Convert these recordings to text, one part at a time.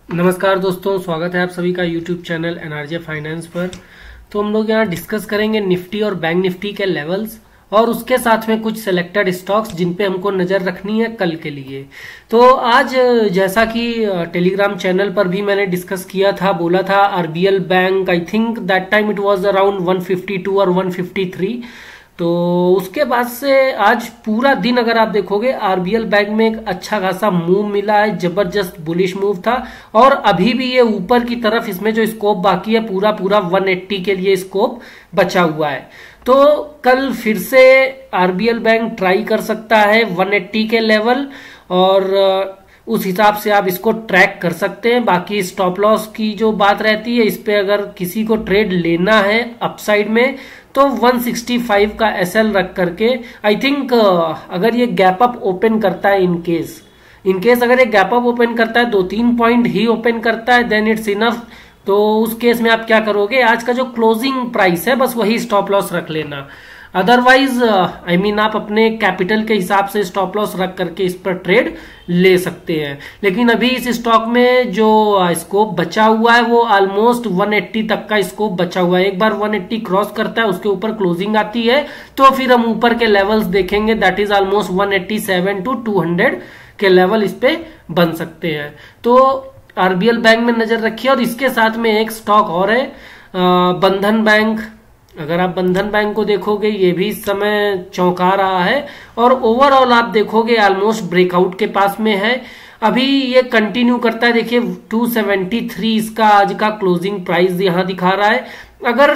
नमस्कार दोस्तों, स्वागत है आप सभी का यूट्यूब चैनल एनआरजे फाइनेंस पर। तो हम लोग यहाँ डिस्कस करेंगे निफ्टी और बैंक निफ्टी के लेवल्स और उसके साथ में कुछ सिलेक्टेड स्टॉक्स जिन पे हमको नजर रखनी है कल के लिए। तो आज जैसा कि टेलीग्राम चैनल पर भी मैंने डिस्कस किया था, बोला था RBL bank, I think that time it was around 152 और 153। तो उसके बाद से आज पूरा दिन अगर आप देखोगे आरबीएल बैंक में एक अच्छा खासा मूव मिला है, जबरदस्त बुलिश मूव था और अभी भी ये ऊपर की तरफ इसमें जो स्कोप बाकी है पूरा 180 के लिए स्कोप बचा हुआ है। तो कल फिर से आरबीएल बैंक ट्राई कर सकता है 180 के लेवल और उस हिसाब से आप इसको ट्रैक कर सकते हैं। बाकी स्टॉप लॉस की जो बात रहती है, इस पे अगर किसी को ट्रेड लेना है अपसाइड में तो 165 का एसएल रख करके आई थिंक अगर ये गैप अप ओपन करता है, इनकेस अगर ये गैप अप ओपन करता है 2-3 पॉइंट ही ओपन करता है देन इट्स इनफ। तो उस केस में आप क्या करोगे, आज का जो क्लोजिंग प्राइस है बस वही स्टॉप लॉस रख लेना। अदरवाइज आप अपने कैपिटल के हिसाब से स्टॉप लॉस रख करके इस पर ट्रेड ले सकते हैं। लेकिन अभी इस स्टॉक में जो स्कोप बचा हुआ है वो ऑलमोस्ट 180 तक का स्कोप बचा हुआ है। एक बार 180 क्रॉस करता है, उसके ऊपर क्लोजिंग आती है तो फिर हम ऊपर के लेवल्स देखेंगे, दैट इज ऑलमोस्ट 187 to 200 के लेवल इस पे बन सकते हैं। तो आरबीएल बैंक में नजर रखिए। और इसके साथ में एक स्टॉक और है बंधन बैंक। अगर आप बंधन बैंक को देखोगे ये भी इस समय चौंका रहा है और ओवरऑल आप देखोगे ऑलमोस्ट ब्रेकआउट के पास में है। अभी ये कंटिन्यू करता है, देखिए 273 इसका आज का क्लोजिंग प्राइस यहां दिखा रहा है। अगर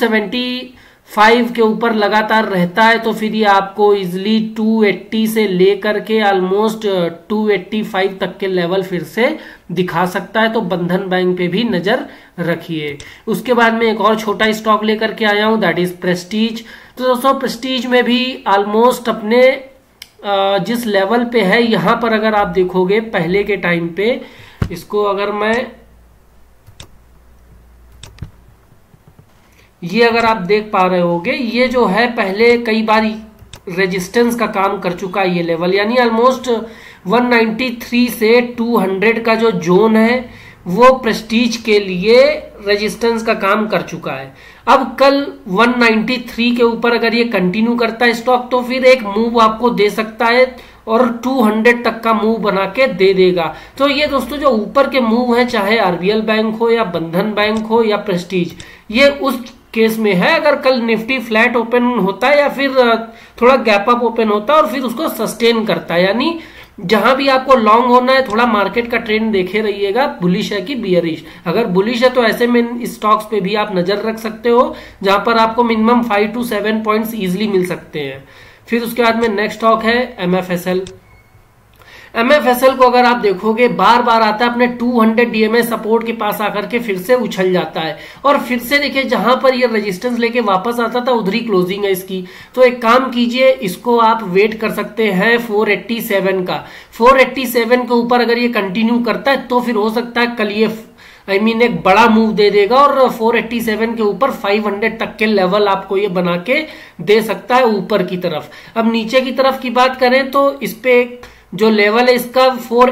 275 के ऊपर लगातार रहता है तो फिर ये आपको इजिली 280 से लेकर के ऑलमोस्ट 285 तक के लेवल फिर से दिखा सकता है। तो बंधन बैंक पे भी नजर रखिए। उसके बाद में एक और छोटा स्टॉक लेकर के आया हूं, दैट इज प्रेस्टीज। तो दोस्तों प्रेस्टीज में भी ऑलमोस्ट अपने जिस लेवल पे है, यहां पर अगर आप देखोगे पहले के टाइम पे, इसको अगर मैं ये अगर आप देख पा रहे होगे, ये जो है पहले कई बार रेजिस्टेंस का काम कर चुका है ये लेवल, यानी ऑलमोस्ट 193 से 200 का जो जोन है वो प्रेस्टीज के लिए रेजिस्टेंस का काम कर चुका है। अब कल 193 के ऊपर अगर ये कंटिन्यू करता है स्टॉक तो फिर एक मूव आपको दे सकता है और 200 तक का मूव बना के दे देगा। तो ये दोस्तों जो ऊपर के मूव है, चाहे आरबीएल बैंक हो या बंधन बैंक हो या प्रेस्टीज, ये उस केस में है अगर कल निफ्टी फ्लैट ओपन होता है या फिर थोड़ा गैप अप ओपन होता है और फिर उसको सस्टेन करता है, यानी जहां भी आपको लॉन्ग होना है थोड़ा मार्केट का ट्रेंड देखे रहिएगा, बुलिश है कि बियरिश। अगर बुलिश है तो ऐसे में स्टॉक्स पे भी आप नजर रख सकते हो जहां पर आपको मिनिमम 5 to 7 पॉइंट्स इजिली मिल सकते हैं। फिर उसके बाद में नेक्स्ट स्टॉक है एमएफएसएल। एमएफएसएल को अगर आप देखोगे बार बार आता है अपने 200 डीएमए सपोर्ट के पास आकर के फिर से उछल जाता है और फिर से देखिए जहां पर ये रेजिस्टेंस लेके वापस आता था उधर ही क्लोजिंग है इसकी। तो एक काम कीजिए, इसको आप वेट कर सकते हैं 487 का। 487 के ऊपर अगर ये कंटिन्यू करता है तो फिर हो सकता है कल ये एक बड़ा मूव दे देगा और 487 के ऊपर 500 तक के लेवल आपको ये बना के दे सकता है ऊपर की तरफ। अब नीचे की तरफ की बात करें तो इस पे जो लेवल है इसका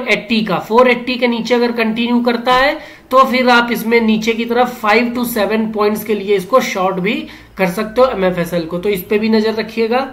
480 के नीचे अगर कंटिन्यू करता है तो फिर आप इसमें नीचे की तरफ 5 to 7 पॉइंट्स के लिए इसको शॉर्ट भी कर सकते हो एमएफएसएल को। तो इस पे भी नजर रखिएगा।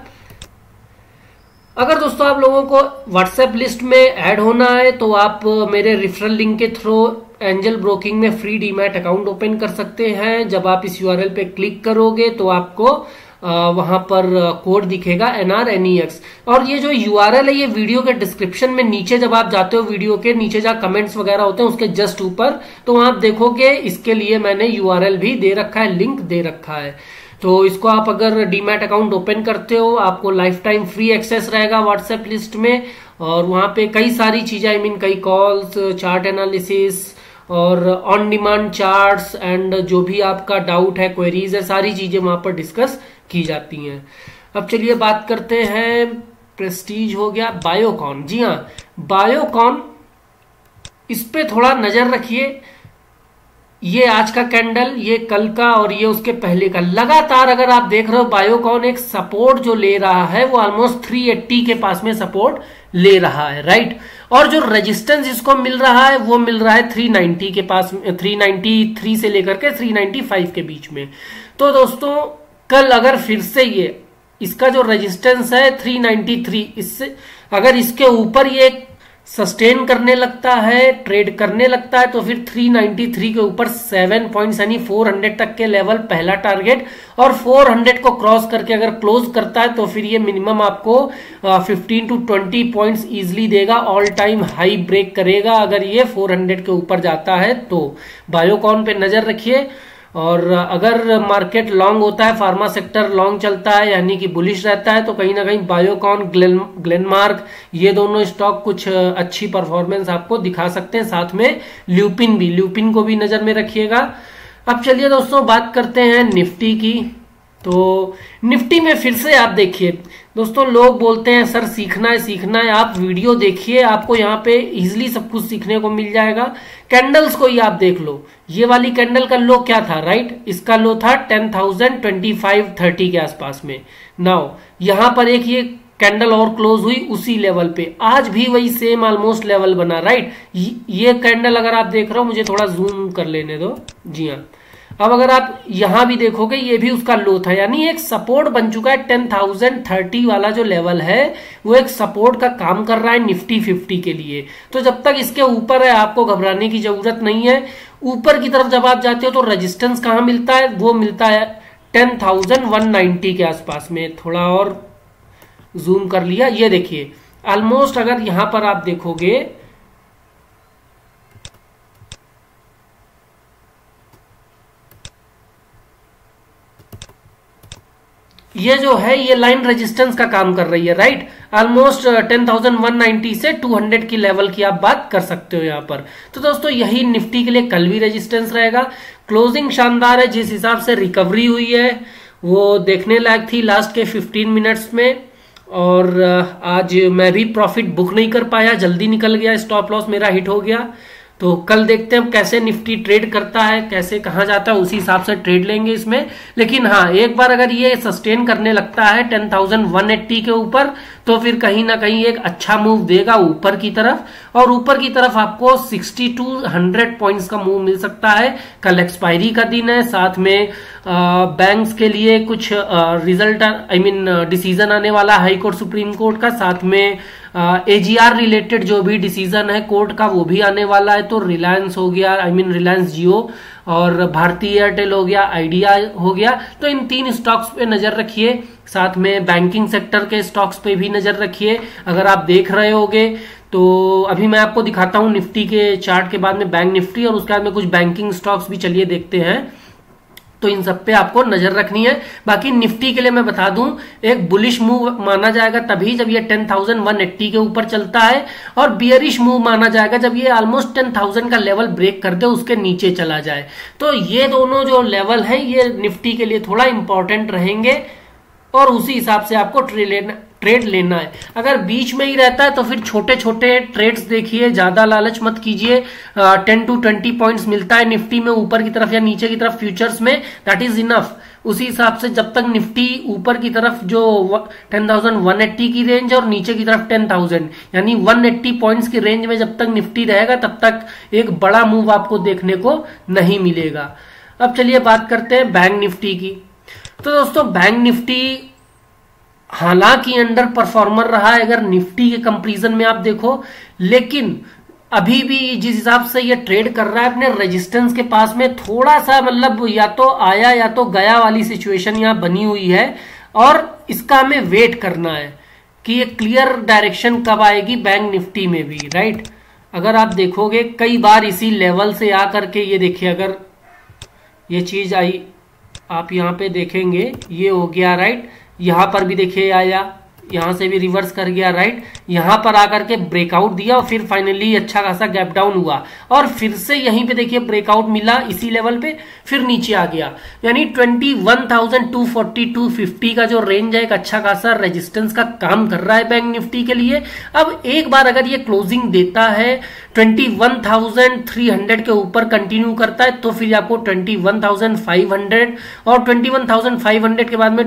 अगर दोस्तों आप लोगों को व्हाट्सएप लिस्ट में ऐड होना है तो आप मेरे रेफरल लिंक के थ्रू एंजल ब्रोकिंग में फ्री डीमैट अकाउंट ओपन कर सकते हैं। जब आप इस यूआरएल पे क्लिक करोगे तो आपको वहां पर कोड दिखेगा NRNEX। और ये जो यूआरएल है ये वीडियो के डिस्क्रिप्शन में नीचे जब आप जाते हो, वीडियो के नीचे जहाँ कमेंट्स वगैरह होते हैं उसके जस्ट ऊपर, तो वहां आप देखोगे इसके लिए मैंने यूआरएल भी दे रखा है, लिंक दे रखा है। तो इसको आप अगर डीमैट अकाउंट ओपन करते हो आपको लाइफ टाइम फ्री एक्सेस रहेगा व्हाट्सएप लिस्ट में और वहां पे कई सारी चीजें कई कॉल्स, चार्ट एनालिसिस और ऑन डिमांड चार्ट्स एंड जो भी आपका डाउट है, क्वेरीज है, सारी चीजें वहां पर डिस्कस की जाती हैं। अब चलिए बात करते हैं, प्रेस्टीज हो गया, बायोकॉन। जी हाँ, बायोकॉन, इस पे थोड़ा नजर रखिए। ये आज का कैंडल, ये कल का और ये उसके पहले का, लगातार अगर आप देख रहे हो बायोकॉन एक सपोर्ट जो ले रहा है वो ऑलमोस्ट 380 के पास में सपोर्ट ले रहा है, राइट। और जो रेजिस्टेंस इसको मिल रहा है वो मिल रहा है 390 के पास, 393 से लेकर के 395 के बीच में। तो दोस्तों कल अगर फिर से ये इसका जो रेजिस्टेंस है 393, इससे अगर इसके ऊपर ये सस्टेन करने लगता है, ट्रेड करने लगता है, तो फिर 393 के ऊपर 7 पॉइंट्स यानी 400 तक के लेवल पहला टारगेट, और 400 को क्रॉस करके अगर क्लोज करता है तो फिर ये मिनिमम आपको 15 to 20 पॉइंट्स इजीली देगा, ऑल टाइम हाई ब्रेक करेगा अगर ये 400 के ऊपर जाता है तो। बायोकॉन पे नजर रखिए। और अगर मार्केट लॉन्ग होता है, फार्मा सेक्टर लॉन्ग चलता है यानी कि बुलिश रहता है, तो कहीं ना कहीं बायोकॉन, ग्लेनमार्क, ये दोनों स्टॉक कुछ अच्छी परफॉर्मेंस आपको दिखा सकते हैं। साथ में ल्यूपिन को भी नजर में रखिएगा। अब चलिए दोस्तों बात करते हैं निफ्टी की। तो निफ्टी में फिर से आप देखिए दोस्तों, लोग बोलते हैं सर सीखना है, आप वीडियो देखिए, आपको यहाँ पे इजिली सब कुछ सीखने को मिल जाएगा। कैंडल्स को ही आप देख लो, ये वाली कैंडल का लो क्या था, राइट, इसका लो था 10,025-30 के आसपास में। नाउ यहां पर एक ये कैंडल और क्लोज हुई उसी लेवल पे, आज भी वही सेम ऑलमोस्ट लेवल बना, राइट। ये कैंडल अगर आप देख रहे हो, मुझे थोड़ा जूम कर लेने दो, जी हाँ। अब अगर आप यहां भी देखोगे ये भी उसका लो था, यानी एक सपोर्ट बन चुका है। 10,030 वाला जो लेवल है वो एक सपोर्ट का काम कर रहा है निफ्टी 50 के लिए। तो जब तक इसके ऊपर है आपको घबराने की जरूरत नहीं है। ऊपर की तरफ जब आप जाते हो तो रेजिस्टेंस कहां मिलता है, वो मिलता है 10,190 के आसपास में। थोड़ा और जूम कर लिया, ये देखिए ऑलमोस्ट अगर यहां पर आप देखोगे ये जो है ये लाइन रेजिस्टेंस का काम कर रही है, राइट। ऑलमोस्ट 10,190 से 200 की लेवल की आप बात कर सकते हो यहां पर। तो दोस्तों यही निफ्टी के लिए कल भी रेजिस्टेंस रहेगा। क्लोजिंग शानदार है, जिस हिसाब से रिकवरी हुई है वो देखने लायक थी लास्ट के 15 मिनट्स में। और आज मैं भी प्रॉफिट बुक नहीं कर पाया, जल्दी निकल गया, स्टॉप लॉस मेरा हिट हो गया। तो कल देखते हैं कैसे निफ्टी ट्रेड करता है, कैसे कहां जाता है, उसी हिसाब से ट्रेड लेंगे इसमें। लेकिन हाँ, एक बार अगर ये सस्टेन करने लगता है 10,180 के ऊपर, तो फिर कहीं ना कहीं एक अच्छा मूव देगा ऊपर की तरफ, और ऊपर की तरफ आपको 60 to 100 पॉइंट्स का मूव मिल सकता है। कल एक्सपायरी का दिन है, साथ में बैंक्स के लिए कुछ रिजल्ट डिसीजन आने वाला हाई कोर्ट सुप्रीम कोर्ट का, साथ में एजीआर रिलेटेड जो भी डिसीजन है कोर्ट का वो भी आने वाला है। तो रिलायंस हो गया, रिलायंस जियो, और भारती एयरटेल हो गया, आइडिया हो गया। तो इन 3 स्टॉक्स पे नजर रखिए, साथ में बैंकिंग सेक्टर के स्टॉक्स पे भी नजर रखिए अगर आप देख रहे होगे। तो अभी मैं आपको दिखाता हूं निफ्टी के चार्ट के बाद में बैंक निफ्टी, और उसके बाद में कुछ बैंकिंग स्टॉक्स भी चलिए देखते हैं। तो इन सब पे आपको नजर रखनी है। बाकी निफ्टी के लिए मैं बता दूं, एक बुलिश मूव माना जाएगा तभी जब ये 10,180 के ऊपर चलता है, और बियरिश मूव माना जाएगा जब ये ऑलमोस्ट 10,000 का लेवल ब्रेक कर दे, उसके नीचे चला जाए। तो ये दोनों जो लेवल है ये निफ्टी के लिए थोड़ा इंपॉर्टेंट रहेंगे, और उसी हिसाब से आपको ट्रेड लेना है। अगर बीच में ही रहता है तो फिर छोटे छोटे ट्रेड्स देखिए, ज्यादा लालच मत कीजिए। 10 to 20 पॉइंट्स मिलता है निफ्टी में ऊपर की तरफ या नीचे की तरफ फ्यूचर्स में, दैट इज इनफ। उसी हिसाब से जब तक निफ्टी ऊपर की तरफ जो 10,180 की रेंज और नीचे की तरफ 10,000 यानी 180 पॉइंट्स की रेंज में जब तक निफ्टी रहेगा, तब तक एक बड़ा मूव आपको देखने को नहीं मिलेगा। अब चलिए बात करते हैं बैंक निफ्टी की। तो दोस्तों बैंक निफ्टी हालांकि अंडर परफॉर्मर रहा है अगर निफ्टी के कंपैरिजन में आप देखो, लेकिन अभी भी जिस हिसाब से ये ट्रेड कर रहा है अपने रेजिस्टेंस के पास में, थोड़ा सा मतलब या तो आया या तो गया वाली सिचुएशन यहाँ बनी हुई है, और इसका हमें वेट करना है कि ये क्लियर डायरेक्शन कब आएगी बैंक निफ्टी में भी, राइट। अगर आप देखोगे कई बार इसी लेवल से आकर के, ये देखिए अगर ये चीज आई, आप यहाँ पे देखेंगे ये हो गया, राइट। यहां पर भी देखिए आया, यहां से भी रिवर्स कर गया, राइट। यहां पर आकर के ब्रेकआउट दिया और फिर फाइनली अच्छा खासा गैप डाउन हुआ और फिर से यहीं पे देखिए ब्रेकआउट मिला इसी लेवल पे, फिर नीचे आ गया। यानी 21,240-250 का जो रेंज है एक अच्छा खासा रेजिस्टेंस का काम कर रहा है बैंक निफ्टी के लिए। अब एक बार अगर ये क्लोजिंग देता है 21,300 के ऊपर कंटिन्यू करता है तो फिर आपको 21,500 और 21,500 के बाद में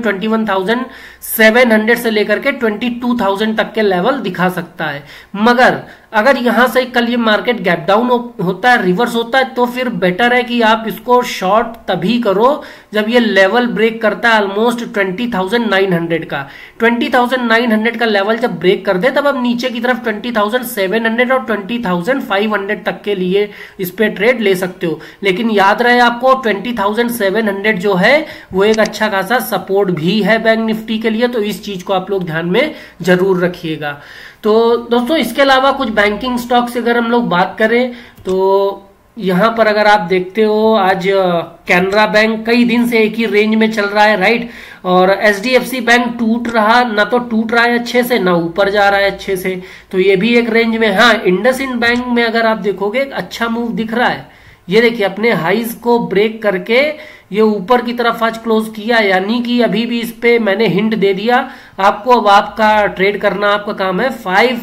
21,700 से लेकर के 22,000 तक के लेवल दिखा सकता है। मगर अगर यहां से कल ये मार्केट गैप डाउन होता है, रिवर्स होता है, तो फिर बेटर है कि आप इसको शॉर्ट तभी करो जब ये लेवल ब्रेक करता है ऑलमोस्ट 20,900 का। 20,900 का लेवल जब ब्रेक कर दे तब आप नीचे की तरफ 20,700 और 20,500 तक के लिए इस पे ट्रेड ले सकते हो। लेकिन याद रहे आपको 20,700 जो है वो एक अच्छा खासा सपोर्ट भी है बैंक निफ्टी के लिए, तो इस चीज को आप लोग ध्यान में जरूर रखिएगा। तो दोस्तों इसके अलावा कुछ बैंकिंग स्टॉक से अगर हम लोग बात करें तो यहां पर अगर आप देखते हो आज कैनरा बैंक कई दिन से एक ही रेंज में चल रहा है, राइट। और एचडीएफसी बैंक टूट रहा, ना तो टूट रहा है अच्छे से, ना ऊपर जा रहा है अच्छे से, तो ये भी एक रेंज में। हाँ, इंडसइंड बैंक में अगर आप देखोगे एक अच्छा मूव दिख रहा है। ये देखिए अपने हाइज को ब्रेक करके ये ऊपर की तरफ आज क्लोज किया, यानी कि अभी भी इस पे मैंने हिंट दे दिया आपको। अब आपका ट्रेड करना आपका काम है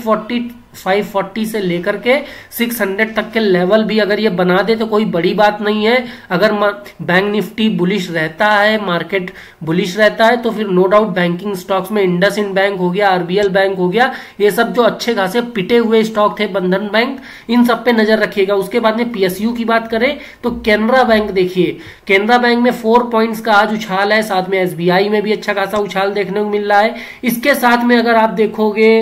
540 से लेकर के 600 तक के लेवल भी अगर ये बना दे तो कोई बड़ी बात नहीं है। अगर बैंक निफ्टी बुलिश रहता है, मार्केट बुलिश रहता है, तो फिर नो डाउट बैंकिंग स्टॉक्स में इंडसइंड बैंक हो गया, आरबीएल बैंक हो गया, ये सब जो अच्छे खासे पिटे हुए स्टॉक थे, बंधन बैंक, इन सब पे नजर रखिएगा। उसके बाद में पीएसयू की बात करें तो कैनरा बैंक देखिए, कैनरा बैंक में 4 पॉइंट्स का आज उछाल है, साथ में एसबीआई में भी अच्छा खासा उछाल देखने को मिल रहा है। इसके साथ में अगर आप देखोगे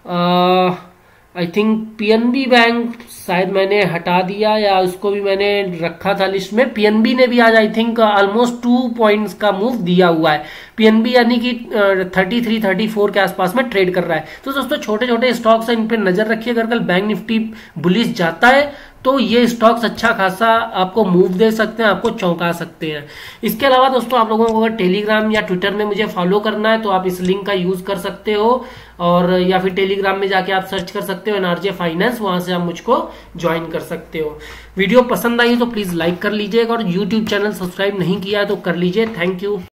आई थिंक पीएनबी बैंक शायद मैंने हटा दिया या उसको भी मैंने रखा था लिस्ट में। पीएनबी ने भी आज आई थिंक ऑलमोस्ट 2 पॉइंट्स का मूव दिया हुआ है। पीएनबी यानी कि 33-34 के आसपास में ट्रेड कर रहा है। तो दोस्तों छोटे छोटे स्टॉक्स हैं, इन पे नजर रखिए। अगर कल बैंक निफ्टी बुलिश जाता है तो ये स्टॉक्स अच्छा खासा आपको मूव दे सकते हैं, आपको चौंका सकते हैं। इसके अलावा दोस्तों आप लोगों को अगर टेलीग्राम या ट्विटर में मुझे फॉलो करना है तो आप इस लिंक का यूज कर सकते हो, और या फिर टेलीग्राम में जाके आप सर्च कर सकते हो एनआरजे फाइनेंस, वहां से आप मुझको ज्वाइन कर सकते हो। वीडियो पसंद आई तो प्लीज लाइक कर लीजिएगा और यूट्यूब चैनल सब्सक्राइब नहीं किया है तो कर लीजिए। Thank you.